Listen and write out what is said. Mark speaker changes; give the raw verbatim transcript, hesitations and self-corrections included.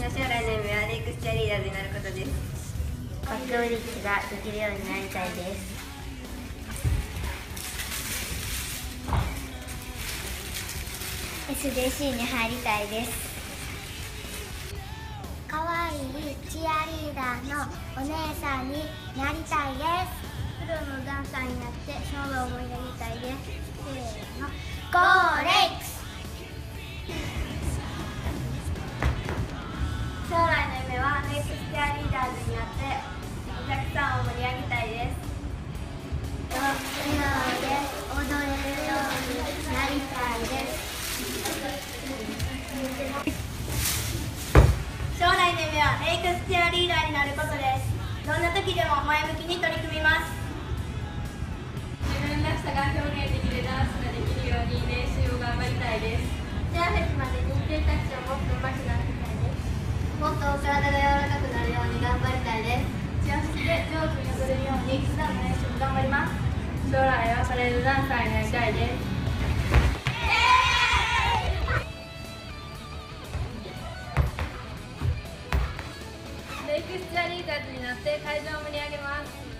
Speaker 1: の将来の夢はレイクスチアリーダーズになることです。
Speaker 2: バックブリッジができるようになりたいです。エスジェーシー に入りたいです。かわいいチアリーダーのお姉さんになりたいです。プロのダンサーになって勝負を思いやりたいです。せーの、ゴーレイクス。
Speaker 1: 将来の夢はレイクスチアリーダーズになってお客さんを盛り上げたいです。
Speaker 2: 笑顔で踊れるようになりたいです。
Speaker 1: 将来の夢はレイクスチアリーダーになることです。どんな時でも前向きに取り組みます。
Speaker 3: 自分らしさが表現できるダンスができるように練習を頑張りたいです。
Speaker 1: チアフェスまで認定タッチをもっと上手くなりたいです。もっとお体が柔らかくなるように頑張りたいです。
Speaker 3: チアフェスで上手に踊れるように普段の練習も頑張ります。将来はパレードダンサーになりたいです。レイクスチアリーダーズになって会場を盛り上げます。